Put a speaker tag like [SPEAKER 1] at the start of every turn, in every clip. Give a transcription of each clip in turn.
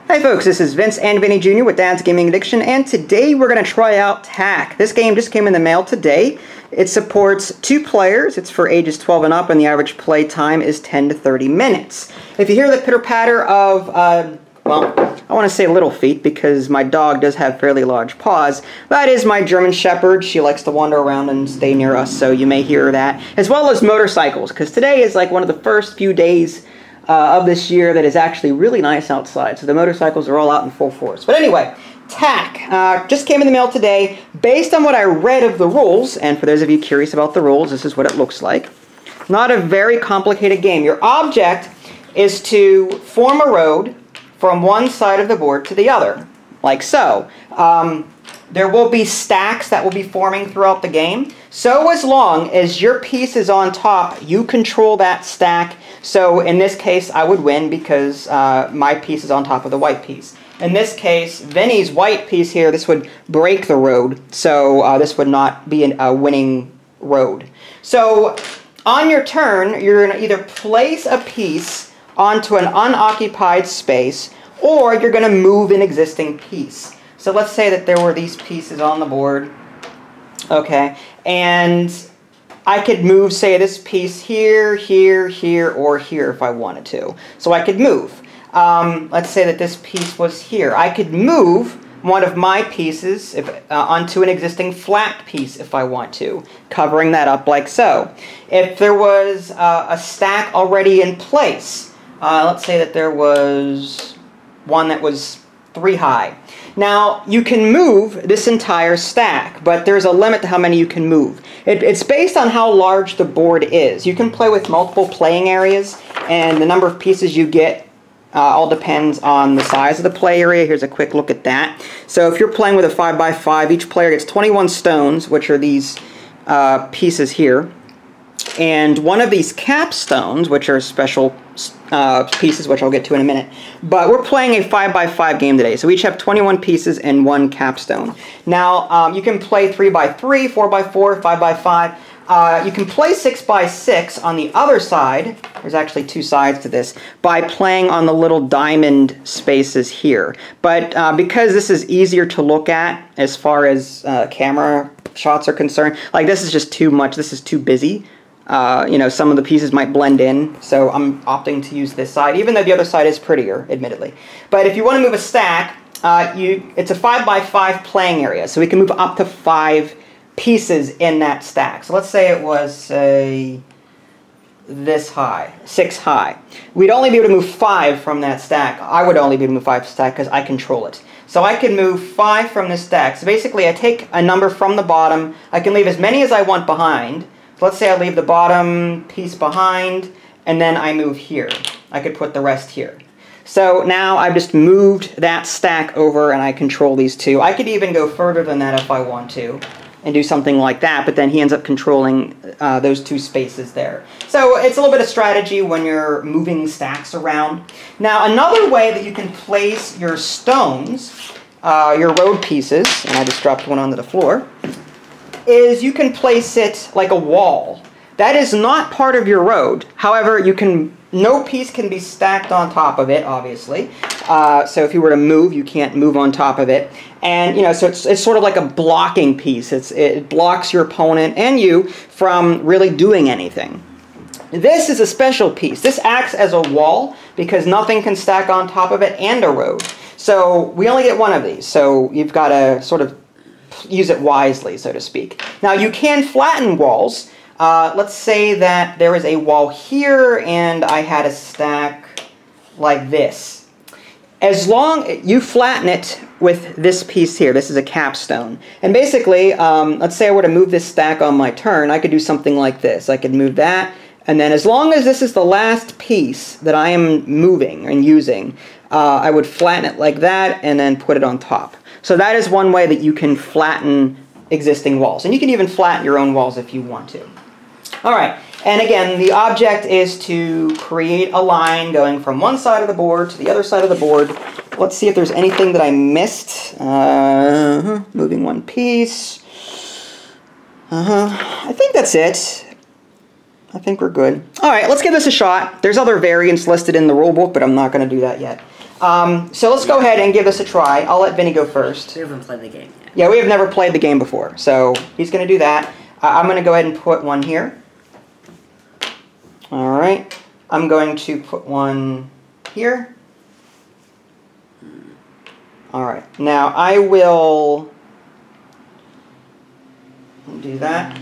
[SPEAKER 1] Hi folks, this is Vince and Vinny Jr. with Dad's Gaming Addiction, and today we're going to try out Tak. This game just came in the mail today. It supports 2 players, it's for ages 12 and up, and the average play time is 10 to 30 minutes. If you hear the pitter-patter of, well, I want to say little feet because my dog does have fairly large paws. That is my German Shepherd. She likes to wander around and stay near us, so you may hear that. As well as motorcycles, because today is like one of the first few days of this year that is actually really nice outside, so the motorcycles are all out in full force. But anyway, Tak just came in the mail today. Based on what I read of the rules, and for those of you curious about the rules, this is what it looks like. Not a very complicated game. Your object is to form a road from one side of the board to the other, like so. There will be stacks that will be forming throughout the game. So as long as your piece is on top, you control that stack. So in this case, I would win because my piece is on top of the white piece. In this case, Vinny's white piece here, this would break the road. So this would not be a winning road. So on your turn, you're going to either place a piece onto an unoccupied space, or you're going to move an existing piece. So let's say that there were these pieces on the board, okay, and I could move, say, this piece here, here, here, or here if I wanted to. So I could move. Let's say that this piece was here. I could move one of my pieces onto an existing flat piece if I want to, covering that up like so. If there was a stack already in place, let's say that there was one that was 3 high. Now, you can move this entire stack, but there's a limit to how many you can move. It's based on how large the board is. You can play with multiple playing areas, and the number of pieces you get all depends on the size of the play area. Here's a quick look at that. So if you're playing with a 5x5, each player gets 21 stones, which are these pieces here. And one of these capstones, which are special pieces, which I'll get to in a minute. But we're playing a 5x5 game today, so we each have 21 pieces and 1 capstone. Now, you can play 3x3, 4x4, 5x5. You can play 6x6 on the other side. There's actually 2 sides to this, by playing on the little diamond spaces here. But because this is easier to look at as far as camera shots are concerned, like this is just too much, this is too busy. You know, some of the pieces might blend in, so I'm opting to use this side, even though the other side is prettier, admittedly. But if you want to move a stack, it's a 5x5 playing area, so we can move up to 5 pieces in that stack. So let's say it was, say, this high, 6 high. We'd only be able to move 5 from that stack. I would only be able to move 5 stack because I control it. So I can move 5 from this stack. So basically, I take a number from the bottom. I can leave as many as I want behind. Let's say I leave the bottom piece behind, and then I move here. I could put the rest here. So now I've just moved that stack over, and I control these 2. I could even go further than that if I want to, and do something like that, but then he ends up controlling those 2 spaces there. So it's a little bit of strategy when you're moving stacks around. Now, another way that you can place your stones, your road pieces, and I just dropped one onto the floor, is you can place it like a wall. That is not part of your road. However, no piece can be stacked on top of it, obviously. So if you were to move, you can't move on top of it. And, you know, so it's sort of like a blocking piece. It blocks your opponent and you from really doing anything. This is a special piece. This acts as a wall because nothing can stack on top of it, and a road. So we only get one of these. So you've got to sort of use it wisely, so to speak. Now, you can flatten walls. Let's say that there is a wall here, and I had a stack like this. As long you flatten it with this piece here, this is a capstone. And basically, let's say I were to move this stack on my turn, I could do something like this. I could move that, and then as long as this is the last piece that I am moving and using, I would flatten it like that, and then put it on top. So that is one way that you can flatten existing walls. And you can even flatten your own walls if you want to. All right, and again, the object is to create a line going from one side of the board to the other side of the board. Let's see if there's anything that I missed. Moving one piece. I think that's it. I think we're good. All right, let's give this a shot. There's other variants listed in the rulebook, but I'm not going to do that yet. So let's go ahead and give this a try. I'll let Vinny go first.
[SPEAKER 2] We haven't played the game yet.
[SPEAKER 1] Yeah, we have never played the game before, so he's going to do that. I'm going to go ahead and put one here. All right. I'm going to put one here. All right. Now I will do that.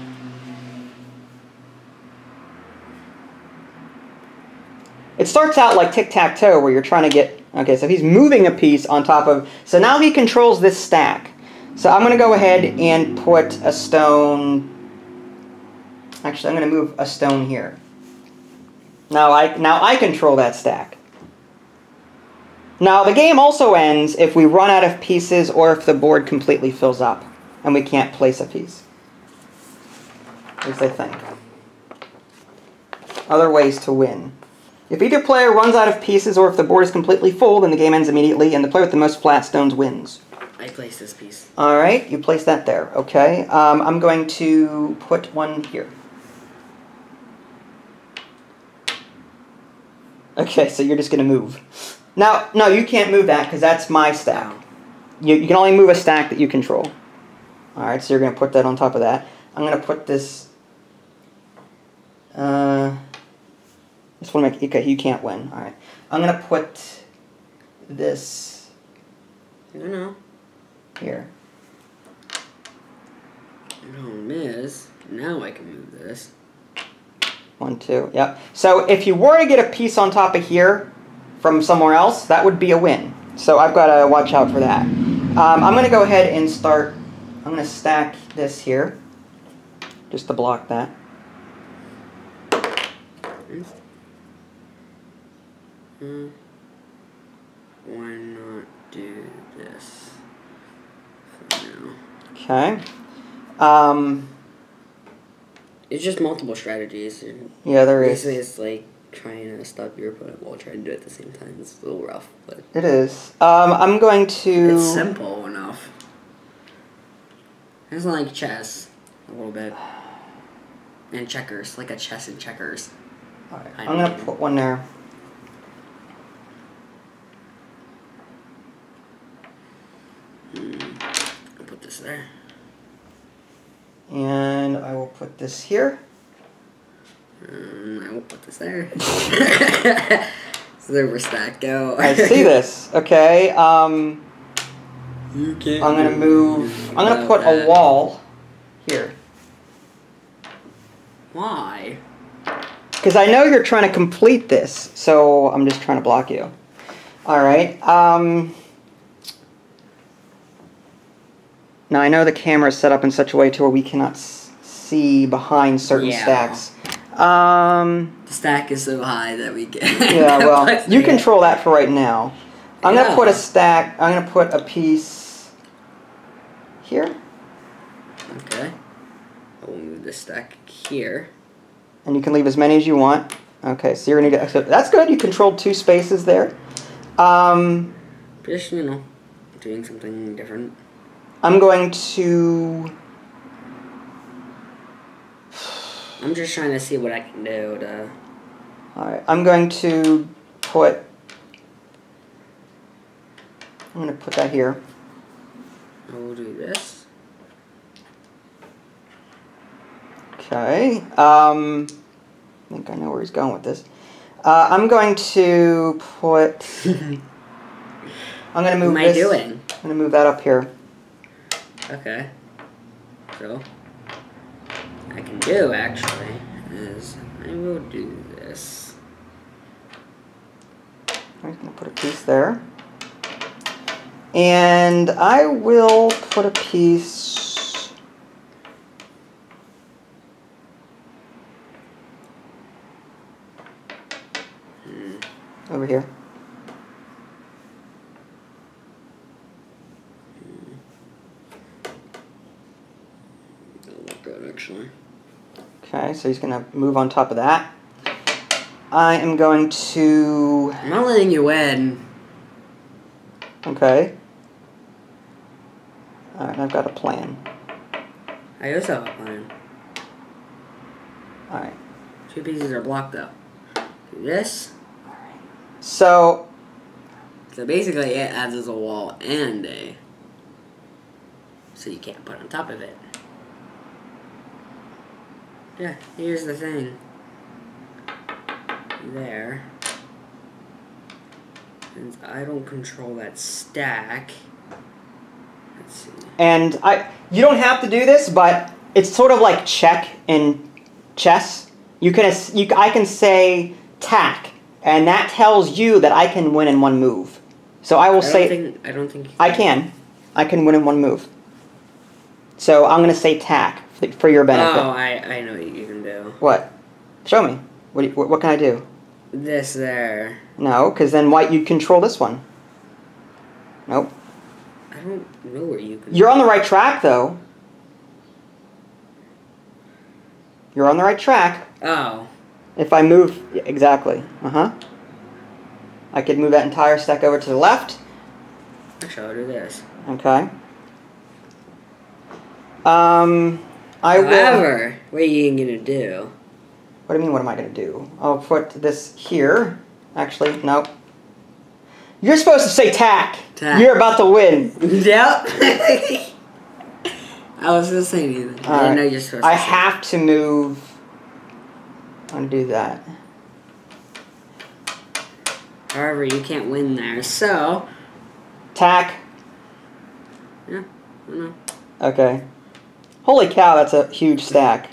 [SPEAKER 1] It starts out like tic-tac-toe where you're trying to get... Okay, so he's moving a piece on top of... So now he controls this stack. So I'm going to go ahead and put a stone... Actually, I'm going to move a stone here. Now I control that stack. Now the game also ends if we run out of pieces or if the board completely fills up and we can't place a piece. At least I think. Other ways to win. If either player runs out of pieces or if the board is completely full, then the game ends immediately and the player with the most flat stones wins.
[SPEAKER 2] I place this piece.
[SPEAKER 1] Alright, you place that there. Okay. I'm going to put one here. Okay, so you're just going to move. Now, no, you can't move that because that's my stack. You can only move a stack that you control. Alright, so you're going to put that on top of that. I'm going to put this... Just want to make... Okay, you can't win. Alright. I'm going to put this...
[SPEAKER 2] I don't know.
[SPEAKER 1] Here.
[SPEAKER 2] The problem is, now I can move this.
[SPEAKER 1] 1, 2, yep. So if you were to get a piece on top of here from somewhere else, that would be a win. So I've got to watch out for that. I'm going to go ahead and start... I'm going to stack this here. Just to block that.
[SPEAKER 2] Why not do this for now?
[SPEAKER 1] Okay.
[SPEAKER 2] It's just multiple strategies.
[SPEAKER 1] Yeah, there is.
[SPEAKER 2] Basically, it's like trying to stop your opponent while trying to do it at the same time. It's a little rough, but
[SPEAKER 1] it is. I'm going to...
[SPEAKER 2] It's simple enough. It's like chess, a little bit. And checkers, like a chess and checkers.
[SPEAKER 1] Alright, I'm going to put one there.
[SPEAKER 2] I'll put this there.
[SPEAKER 1] And I will put this here.
[SPEAKER 2] I will put this there. Silver stack go.
[SPEAKER 1] I see this. Okay.
[SPEAKER 2] You can't.
[SPEAKER 1] I'm gonna move. I'm gonna put a wall here.
[SPEAKER 2] Why?
[SPEAKER 1] Because I know you're trying to complete this, so I'm just trying to block you. All right. Now I know the camera is set up in such a way to where we cannot see behind certain stacks.
[SPEAKER 2] The stack is so high that we get.
[SPEAKER 1] Yeah, well, you control that for right now. I'm gonna put a stack. I'm gonna put a piece here.
[SPEAKER 2] Okay. I will move this stack here.
[SPEAKER 1] And you can leave as many as you want. Okay, so you're gonna need to. So that's good. You controlled 2 spaces there.
[SPEAKER 2] Just, you know, doing something different.
[SPEAKER 1] I'm going to...
[SPEAKER 2] I'm just trying to see what I can do to...
[SPEAKER 1] Alright, I'm going to put... I'm going to put that here.
[SPEAKER 2] I will do this.
[SPEAKER 1] Okay. I think I know where he's going with this. I'm going to put... I'm going to move this...
[SPEAKER 2] What am I doing?
[SPEAKER 1] I'm going to move that up here.
[SPEAKER 2] Okay. So, I can do, actually, is I will do this.
[SPEAKER 1] I'm just going to put a piece there. And I will put a piece... over here.
[SPEAKER 2] Good, actually.
[SPEAKER 1] Okay, so he's going to move on top of that. I am going to...
[SPEAKER 2] I'm not letting you win.
[SPEAKER 1] Okay. Alright, I've got a plan.
[SPEAKER 2] I also have a plan.
[SPEAKER 1] Alright.
[SPEAKER 2] 2 pieces are blocked, though. Do this.
[SPEAKER 1] So...
[SPEAKER 2] So basically, it adds as a wall and a. So you can't put on top of it. Yeah, here's the thing. There. Since I don't control that stack. Let's see.
[SPEAKER 1] And you don't have to do this, but it's sort of like check in chess. I can say tack, and that tells you that I can win in one move. So I don't think I can. I can win in one move. So I'm going to say tack for your benefit.
[SPEAKER 2] Oh, I know what you can do.
[SPEAKER 1] What? Show me. What can I do?
[SPEAKER 2] This there.
[SPEAKER 1] No, because then white, you control this one. Nope.
[SPEAKER 2] I don't know where you can...
[SPEAKER 1] You're on the right track, though. You're on the right track.
[SPEAKER 2] Oh.
[SPEAKER 1] If I move... Yeah, exactly. Uh-huh. I could move that entire stack over to the left.
[SPEAKER 2] Actually, I'll do this.
[SPEAKER 1] Okay. However,
[SPEAKER 2] what are you going to do?
[SPEAKER 1] What do you mean, what am I going to do? I'll put this here. Actually, nope. You're supposed to say tack.
[SPEAKER 2] Tack.
[SPEAKER 1] You're about to win.
[SPEAKER 2] Yep. I was going to say anything. I didn't know you're supposed to
[SPEAKER 1] I have to move. Undo that.
[SPEAKER 2] However, you can't win there, so...
[SPEAKER 1] Tack.
[SPEAKER 2] Yeah, I know.
[SPEAKER 1] Okay. Holy cow, that's a huge stack.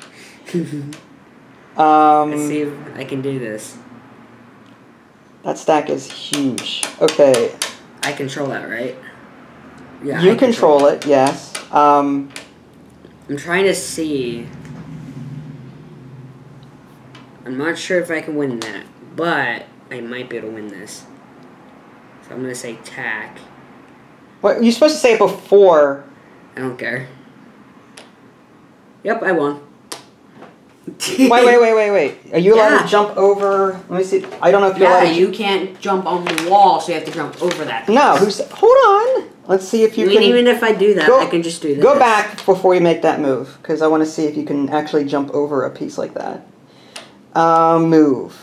[SPEAKER 2] Let's see if I can do this.
[SPEAKER 1] That stack is huge. Okay.
[SPEAKER 2] I control that, right? Yeah.
[SPEAKER 1] You control it, yes.
[SPEAKER 2] I'm trying to see. I'm not sure if I can win that, but I might be able to win this. So I'm gonna say tack.
[SPEAKER 1] What, you're supposed to say it before.
[SPEAKER 2] I don't care. Yep, I won.
[SPEAKER 1] Wait. Are you allowed to jump over? Let me see. I don't know if you're allowed to.
[SPEAKER 2] You can't jump on the wall, so you have to jump over that.
[SPEAKER 1] No, hold on. Let's see if you can.
[SPEAKER 2] Even if I do that, I can just do this.
[SPEAKER 1] Go back before you make that move, because I want to see if you can actually jump over a piece like that. Move.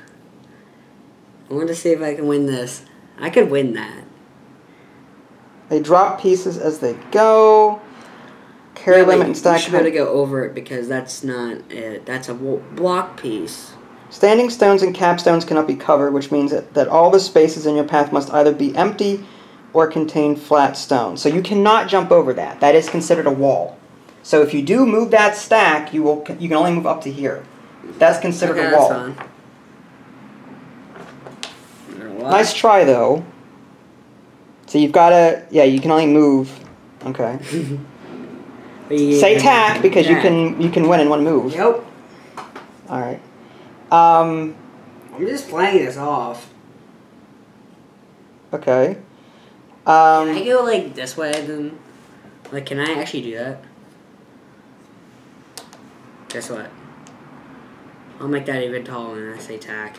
[SPEAKER 2] I want to see if I can win this. I could win that.
[SPEAKER 1] They drop pieces as they go. Carry limit and stack.
[SPEAKER 2] You should be able to go over it because that's not it. That's a block piece.
[SPEAKER 1] Standing stones and capstones cannot be covered, which means that all the spaces in your path must either be empty or contain flat stones. So you cannot jump over that. That is considered a wall. So if you do move that stack, you can only move up to here. That's considered a wall.
[SPEAKER 2] That's fine.
[SPEAKER 1] Nice try, though. So you've got to... Yeah, you can only move... Okay. Say tack, because you can win in one move.
[SPEAKER 2] Yep.
[SPEAKER 1] Alright.
[SPEAKER 2] I'm just playing this off.
[SPEAKER 1] Okay.
[SPEAKER 2] Can I go, like, this way, then? Like, can I actually do that? Guess what? I'll make that even taller and I say tack.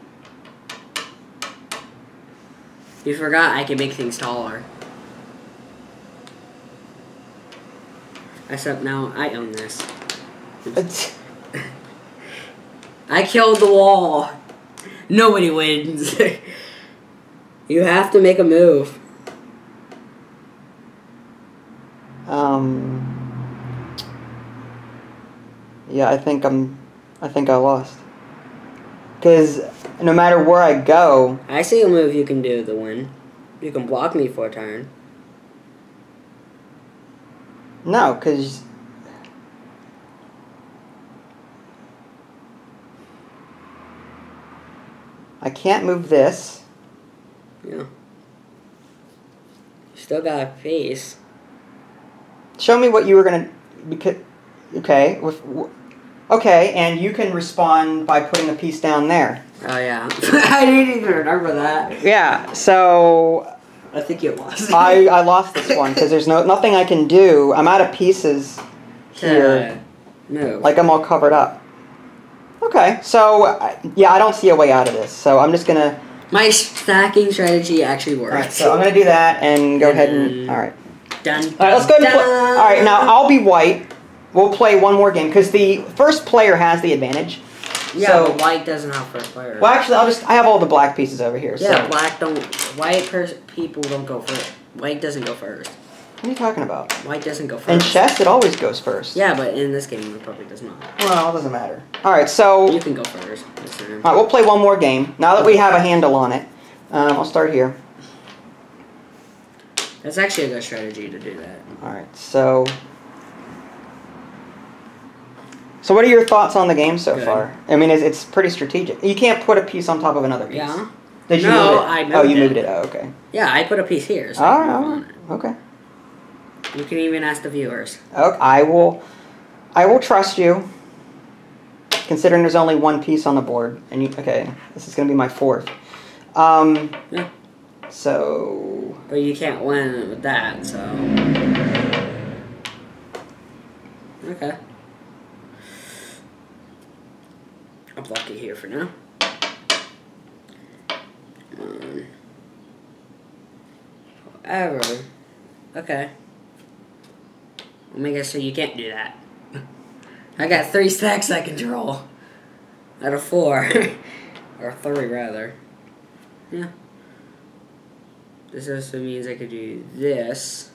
[SPEAKER 2] You forgot I can make things taller. Except now I own this. I killed the wall. Nobody wins. You have to make a move.
[SPEAKER 1] Yeah, I think I lost. Because no matter where I go...
[SPEAKER 2] I see a move you can do to win. You can block me for a turn.
[SPEAKER 1] No, because... I can't move this.
[SPEAKER 2] Yeah. You still got a face.
[SPEAKER 1] Show me what you were going to... Okay. Okay, and you can respond by putting a piece down there.
[SPEAKER 2] Oh, yeah. I didn't even remember that.
[SPEAKER 1] Yeah, so...
[SPEAKER 2] I think you lost.
[SPEAKER 1] I lost this one, because there's nothing I can do. I'm out of pieces here.
[SPEAKER 2] No.
[SPEAKER 1] Like, I'm all covered up. Okay, so, yeah, I don't see a way out of this, so I'm just going to...
[SPEAKER 2] My stacking strategy actually works.
[SPEAKER 1] Alright, so I'm going to do that and go ahead and... Alright.
[SPEAKER 2] Done.
[SPEAKER 1] Alright, let's go ahead and play... Alright, now I'll be white. We'll play one more game, because the first player has the advantage.
[SPEAKER 2] Yeah,
[SPEAKER 1] So,
[SPEAKER 2] but white doesn't have first player.
[SPEAKER 1] well, actually, I have all the black pieces over here.
[SPEAKER 2] Yeah,
[SPEAKER 1] So.
[SPEAKER 2] black don't. People don't go first. White doesn't go first.
[SPEAKER 1] What are you talking about?
[SPEAKER 2] White doesn't go first.
[SPEAKER 1] In chess, it always goes first.
[SPEAKER 2] Yeah, but in this game, it probably does not.
[SPEAKER 1] Well, it doesn't matter. All right, so.
[SPEAKER 2] You can go first.
[SPEAKER 1] All right, we'll play one more game. Now that we have a handle on it, I'll start here.
[SPEAKER 2] That's actually a good strategy to do that.
[SPEAKER 1] All right, so. So what are your thoughts on the game so far? I mean, it's pretty strategic. You can't put a piece on top of another piece.
[SPEAKER 2] Yeah.
[SPEAKER 1] Did you
[SPEAKER 2] No,
[SPEAKER 1] move it?
[SPEAKER 2] I moved
[SPEAKER 1] it. Oh, you
[SPEAKER 2] it.
[SPEAKER 1] moved it. Oh, okay.
[SPEAKER 2] Yeah, I put a piece here. So
[SPEAKER 1] Okay.
[SPEAKER 2] You can even ask the viewers.
[SPEAKER 1] Okay, I will trust you. Considering there's only one piece on the board, and okay, this is gonna be my fourth.
[SPEAKER 2] Yeah.
[SPEAKER 1] So.
[SPEAKER 2] But you can't win with that, so. Okay. I'm lucky here for now. However, okay. I'll make it so you can't do that. I got 3 stacks I can draw. Out of 4. Or 3 rather. Yeah. This also means I could do this.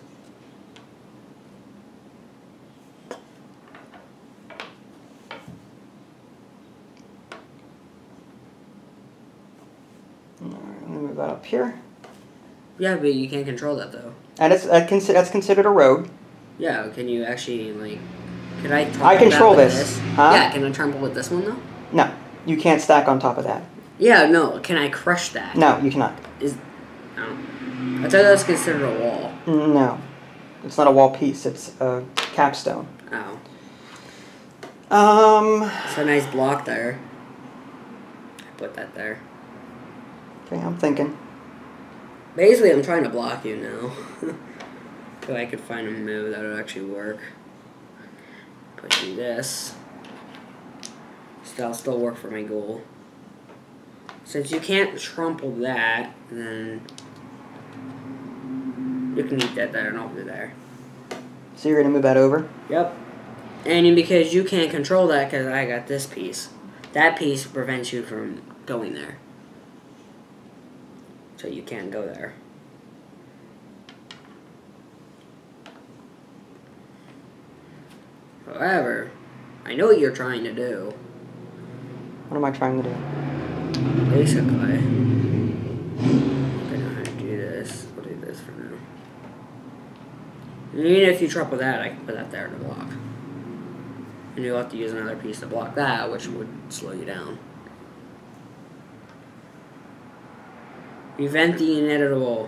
[SPEAKER 1] Alright, let me move that up here.
[SPEAKER 2] Yeah, but you can't control that though.
[SPEAKER 1] And that's considered a road.
[SPEAKER 2] Yeah, can you actually, like... Can I
[SPEAKER 1] I control this. Huh?
[SPEAKER 2] Yeah, can I trample with this one though?
[SPEAKER 1] No, you can't stack on top of that.
[SPEAKER 2] Yeah, no. Can I crush that?
[SPEAKER 1] No, you cannot.
[SPEAKER 2] No. I thought that was considered a wall.
[SPEAKER 1] No, it's not a wall piece. It's a capstone.
[SPEAKER 2] Oh. It's a nice block there. I put that there.
[SPEAKER 1] Okay, I'm thinking.
[SPEAKER 2] Basically, I'm trying to block you now. So I could find a move that would actually work. But do this. That'll still work for my goal. Since you can't trample that, then you can eat that there and I'll do there.
[SPEAKER 1] So you're gonna move that over?
[SPEAKER 2] Yep. And because you can't control that because I got this piece. That piece prevents you from going there. So you can't go there. However, I know what you're trying to do.
[SPEAKER 1] What am I trying to do?
[SPEAKER 2] Basically, I'm gonna do this. We'll do this for now. And even if you trample that, I can put that there to block. And you'll have to use another piece to block that, which would slow you down. Prevent the inevitable.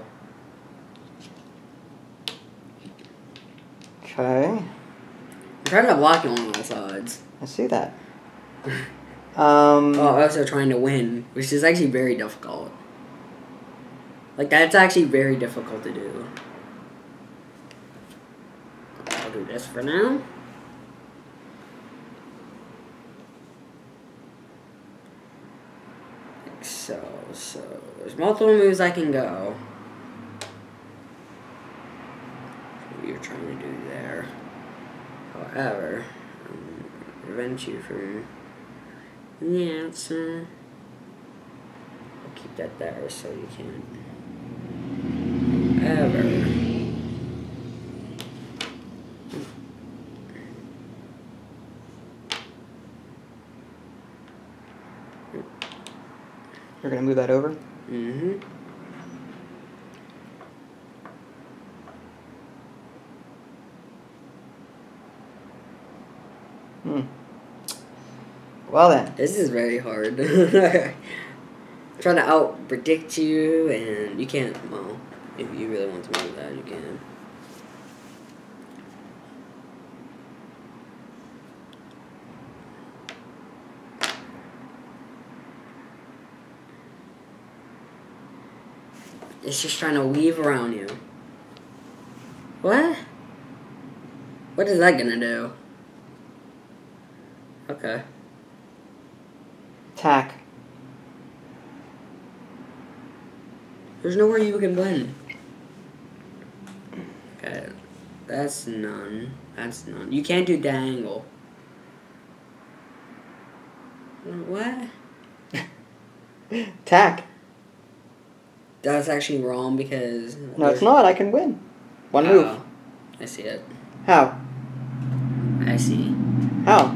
[SPEAKER 1] Okay.
[SPEAKER 2] I'm trying to block you on all sides.
[SPEAKER 1] I see that.
[SPEAKER 2] Also trying to win, which is actually very difficult. Like, that's actually very difficult to do. I'll do this for now. Like so there's multiple moves I can go. What you're trying to do there. However, prevent you from... Yeah, it's, I'll keep that there so you can't... However...
[SPEAKER 1] You're gonna move that over?
[SPEAKER 2] Mm-hmm.
[SPEAKER 1] Well then.
[SPEAKER 2] This is very hard. Trying to out-predict you, and you can't, well, if you really want to move that, you can. It's just trying to weave around you. What? What is that gonna do? Okay.
[SPEAKER 1] Attack.
[SPEAKER 2] There's nowhere you can win. Okay. That's none. That's none. You can't do diagonal. What?
[SPEAKER 1] Tack.
[SPEAKER 2] That's actually wrong because...
[SPEAKER 1] No, it's not. I can win. One move.
[SPEAKER 2] I see it.
[SPEAKER 1] How?
[SPEAKER 2] I see.
[SPEAKER 1] How?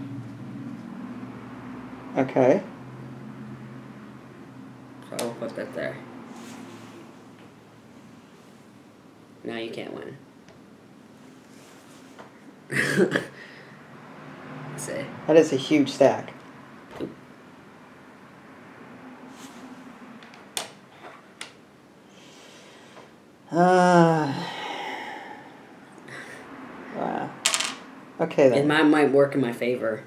[SPEAKER 1] Okay.
[SPEAKER 2] So I'll put that there. Now you can't win. Let's see.
[SPEAKER 1] That is a huge stack. Wow. Okay then.
[SPEAKER 2] It might work in my favor.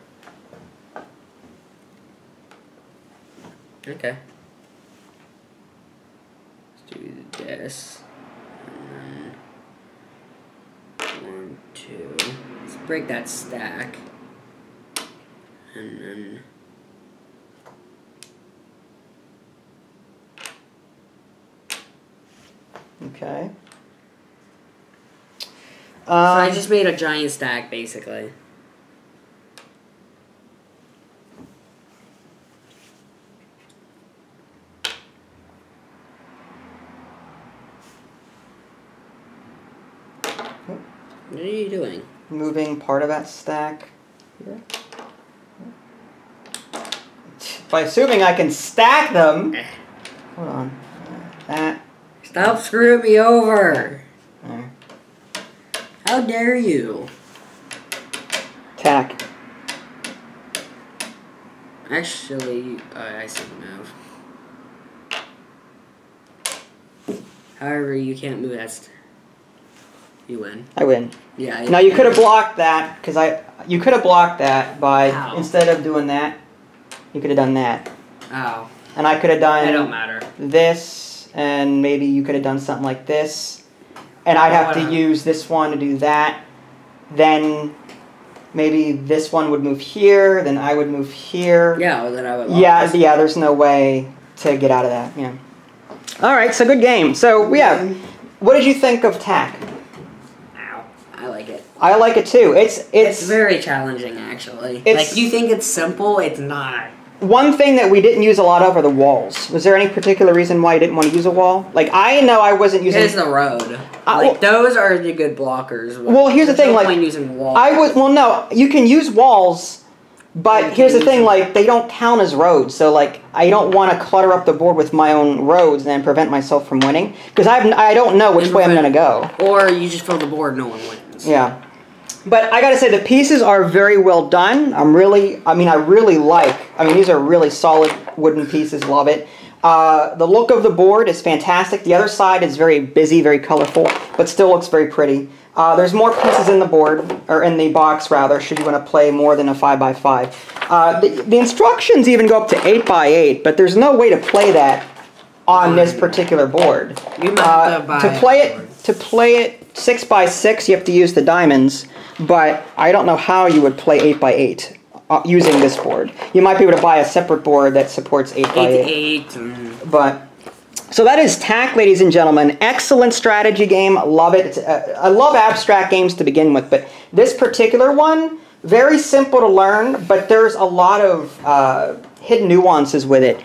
[SPEAKER 2] Okay. Let's do this. And then 1, 2. Let's break that stack. And then
[SPEAKER 1] Okay.
[SPEAKER 2] so I just made a giant stack, basically. What are you doing?
[SPEAKER 1] Moving part of that stack here. By assuming I can stack them. Hold on. That.
[SPEAKER 2] Stop screwing me over!
[SPEAKER 1] There.
[SPEAKER 2] How dare you?
[SPEAKER 1] Tack.
[SPEAKER 2] Actually, I see the move. However, you can't move that. You win.
[SPEAKER 1] I win.
[SPEAKER 2] Yeah.
[SPEAKER 1] Now you could have blocked that because you could have blocked that by
[SPEAKER 2] How?
[SPEAKER 1] instead of doing that, you could have done that,
[SPEAKER 2] Oh.
[SPEAKER 1] and I could have done.
[SPEAKER 2] It don't matter.
[SPEAKER 1] This, and maybe you could have done something like this, and I'd have to use this one to do that. Then maybe this one would move here. Then I would move here.
[SPEAKER 2] Yeah, well, then I would.
[SPEAKER 1] Yeah. There's no way to get out of that. Yeah. All right. So good game. So yeah, what did you think of Tack?
[SPEAKER 2] Ow. I like it.
[SPEAKER 1] I like it too.
[SPEAKER 2] It's very challenging, actually. Like, you think it's simple, it's not.
[SPEAKER 1] One thing that we didn't use a lot of are the walls. Was there any particular reason why you didn't want to use a wall? Like, I know I wasn't using...
[SPEAKER 2] Here's the road. Like, those are the good blockers.
[SPEAKER 1] Well, here's the thing,
[SPEAKER 2] no
[SPEAKER 1] like...
[SPEAKER 2] point using walls.
[SPEAKER 1] Well, no, you can use walls, but here's the thing, like, they don't count as roads. So, like, I don't want to clutter up the board with my own roads and prevent myself from winning. Because I don't know which way I'm going to go.
[SPEAKER 2] Or you just fill the board, no one wins.
[SPEAKER 1] Yeah. But I gotta say, the pieces are very well done. I mean, these are really solid wooden pieces, love it. The look of the board is fantastic. The other side is very busy, very colorful, but still looks very pretty. There's more pieces in the board, or in the box rather, should you want to play more than a 5x5. The instructions even go up to 8x8, but there's no way to play that on this particular board.
[SPEAKER 2] You might have to buy
[SPEAKER 1] to play it 6x6, you have to use the diamonds. But I don't know how you would play 8x8 using this board. You might be able to buy a separate board that supports 8x8. But so that is Tack, ladies and gentlemen. Excellent strategy game. Love it. I love abstract games to begin with, but this particular one, very simple to learn, but there's a lot of hidden nuances with it.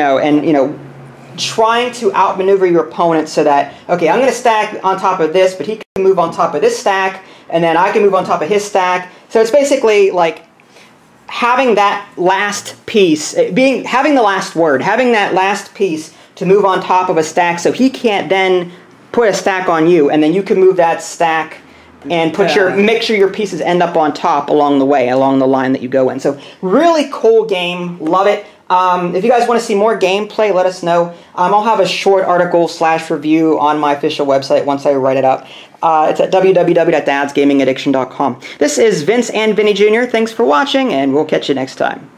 [SPEAKER 1] Trying to outmaneuver your opponent so that, okay, I'm going to stack on top of this, but he can move on top of this stack, and then I can move on top of his stack. So it's basically like having that last piece, having the last word, having that last piece to move on top of a stack so he can't then put a stack on you, and then you can move that stack and make sure your pieces end up on top along the way, along the line that you go in. So really cool game. Love it. If you guys want to see more gameplay, let us know. I'll have a short article / review on my official website once I write it up. It's at www.dadsgamingaddiction.com. This is Vince and Vinny Jr. Thanks for watching, and we'll catch you next time.